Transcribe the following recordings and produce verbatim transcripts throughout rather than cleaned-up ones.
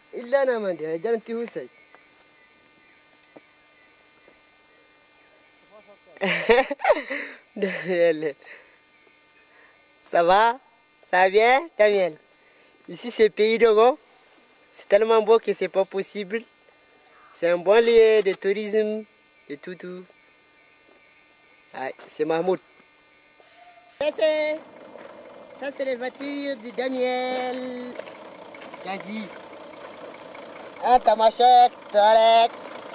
إلا أنا ما أدري هجان أنت هو سي Ça va? Ça va bien? Daniel? Ici c'est le pays d'Ogo. C'est tellement beau que c'est pas possible. C'est un bon lieu de tourisme et tout tout. Ouais, c'est Mahmoud. Ça c'est, ça c'est les voitures de Daniel. Gazi. Ah, Tamashek, Tarek.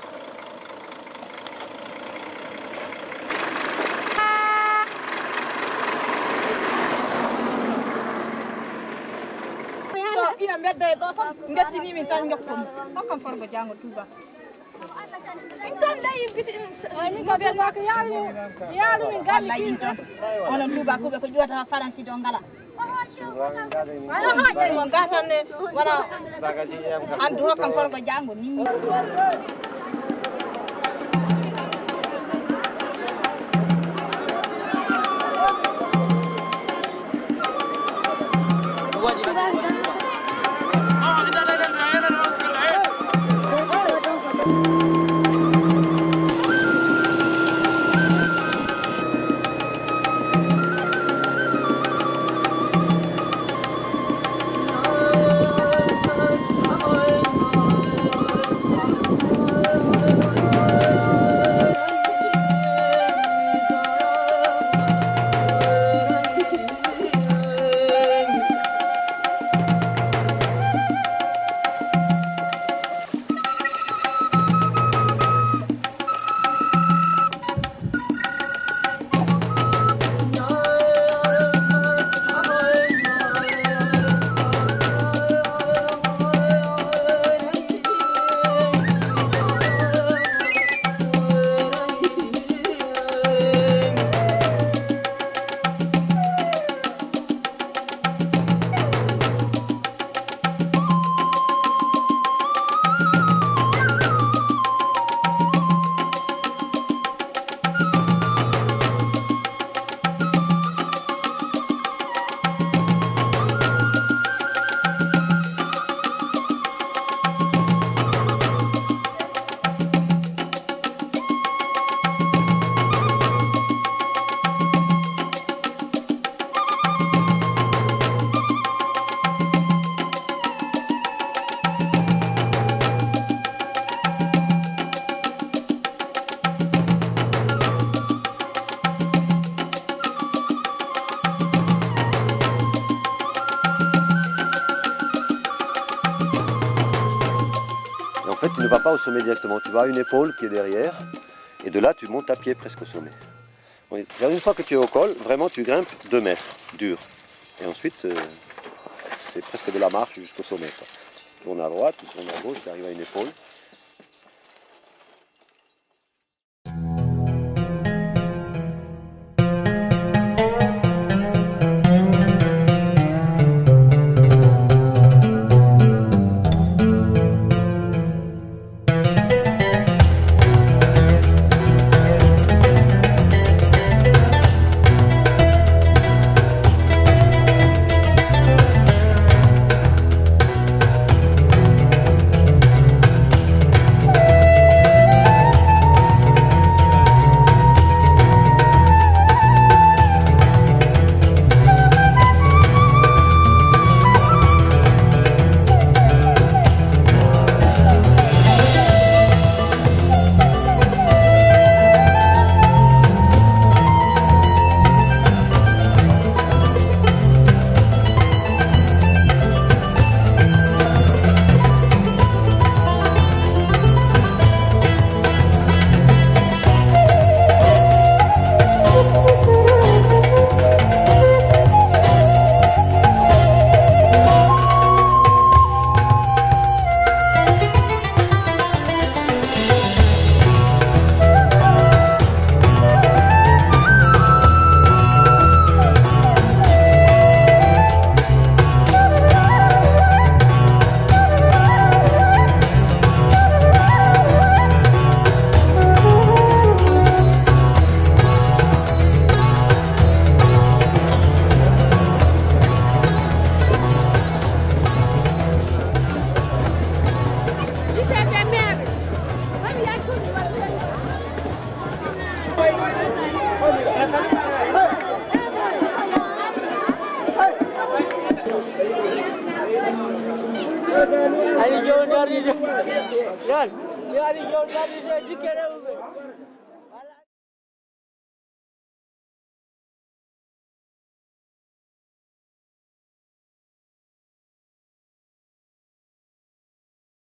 ina medda e ɗo tan gettini min tan jokkom hokkam forgo jango tuba min tan layi biti min ko belma ko yaaru yaaru min galli kin tan onon tuba kuɓe ko ƴuwata faransi do ngala ala haƴere mon gatanne wona andu hokkam forgo jango nimmi En fait, tu ne vas pas au sommet directement, tu vas à une épaule qui est derrière, et de là, tu montes à pied presque au sommet. Oui. Une fois que tu es au col, vraiment, tu grimpes deux mètres, dur. Et ensuite, euh, c'est presque de la marche jusqu'au sommet. Quoi. Tu tournes à droite, tu tournes à gauche, tu arrives à une épaule. Ali jauh dari dia. Kan? Dia ali jauh dari dia. Jika